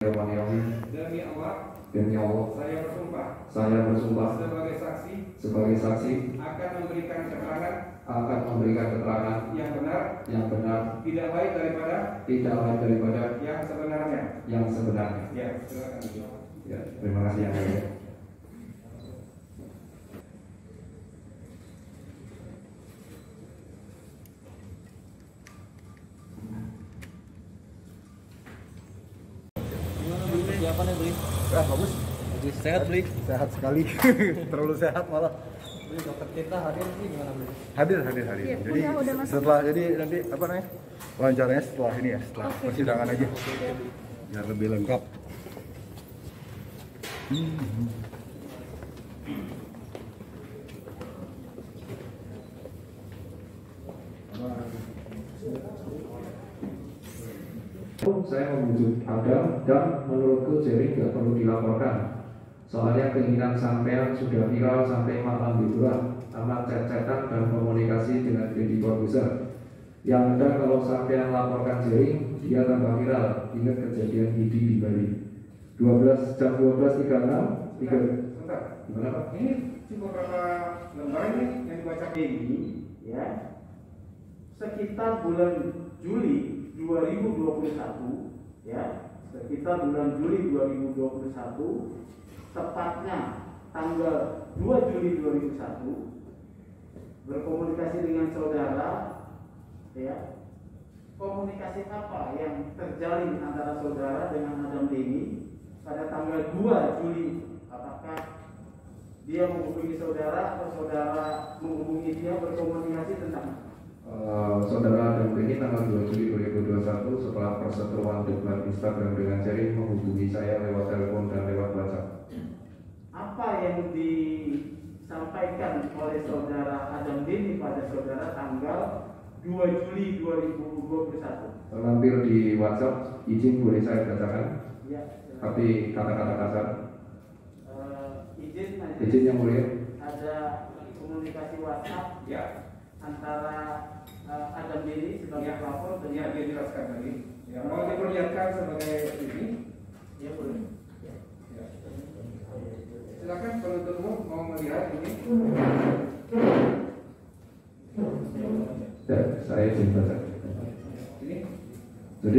Demi Allah, saya bersumpah sebagai saksi akan memberikan keterangan yang benar tidak lain daripada yang sebenarnya. Ya, silakan. Ya, terima kasih yang mulia. Persiapannya beli? Bagus. Sehat beli? Sehat sekali. Terlalu sehat malah. Beli dokter kita hadir sih gimana beli? Hadir. Iya, Jadi udah masuk. setelah nanti apa namanya? Wawancaranya setelah ini ya, setelah persidangan aja. Biar lebih lengkap. Saya memujuk Adam dan menurutku Jerry nggak perlu dilaporkan. Soalnya keinginan sampean sudah viral sampai malam liburan, amat chat-chatan dan komunikasi dengan Deddy Corbuzier. Yang ada kalau sampean laporkan Jerry, dia tambah viral. Ingat kejadian Idi di Bali. 12:36. Sebentar. Gimana Pak? Ini cuma beberapa lembar ini yang dibaca ini, ya. Sekitar bulan Juli 2021, ya. Sekitar bulan Juli 2021, tepatnya tanggal 2 Juli 2001, berkomunikasi dengan saudara, ya. Komunikasi apa yang terjalin antara saudara dengan Adam Denny pada tanggal 2 Juli? Apakah dia menghubungi saudara atau saudara menghubungi dia, berkomunikasi tentang Saudara Adam Denny tanggal 2 Juli 2021 setelah perseteruan debat Instagram dengan Jerry menghubungi saya lewat telepon dan lewat WhatsApp. apa yang disampaikan oleh saudara Adam Denny pada saudara tanggal 2 Juli 2021? Terlampir di WhatsApp, izin boleh saya bacakan? Ya, Tapi kata-kata kasar. izin Yang mulia. ada komunikasi WhatsApp Ya. antara Adam Denny sebagai pelapor Ya, dengan dia jelaskan tadi. Ya, mau diperlihatkan sebagai ini. ya boleh. Ya. Silakan penuntut umum mau melihat ini. Ya, saya izin baca. Ini. Jadi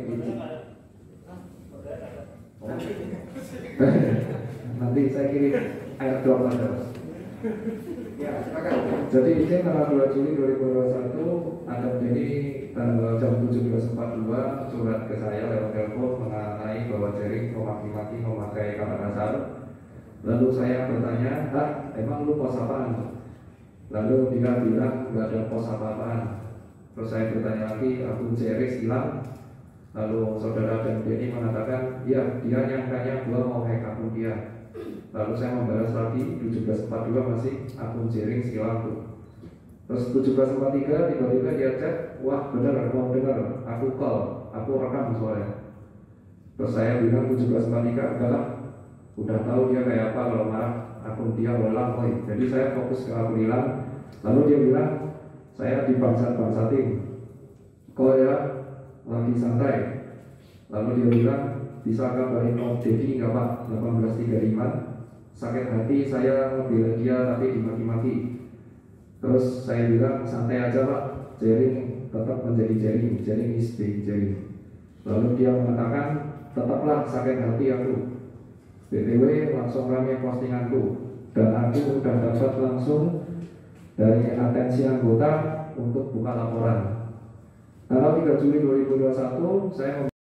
nanti saya kirim airdrop aja. Ya, silakan. Jadi izin tanggal 2 Juli 2021 Adam Denny tanggal jam 17.42 surat ke saya lewat telepon mengenai bahwa Jerry memaki-maki memakai kata kasar. Lalu saya bertanya, emang lu pos apaan? Lalu dia bilang nggak ada pos apa-apaan. Terus saya bertanya lagi, akun Jerry hilang. Lalu saudara Adam Denny mengatakan, ya dia nyangkanya gua mau hack akun dia. Lalu saya membalas lagi 17.42 masih akun Jerry hilang tuh. Terus 17.43 tiba-tiba dia chat, wah bener mau denger, aku call, aku rekam soalnya. Terus saya bilang 17.43 enggak lah, udah tahu dia kayak apa kalau marah, akun dia hilang boy. Jadi saya fokus ke akun hilang. Lalu dia bilang, saya dibangsat-bangsatin, kok ya lagi santai. Lalu dia bilang, bisa kabarin Om Deddy nggak Pak? 1835. Sakit hati saya membela dia tapi dimaki-maki. Terus saya bilang santai aja Pak, Jerry tetap menjadi Jerry is being Jerry. Lalu dia mengatakan tetaplah sakit hati aku. BTW langsung rame postinganku dan aku udah dapat langsung dari atensi anggota untuk buka laporan. Tanggal 3 Juli 2021 saya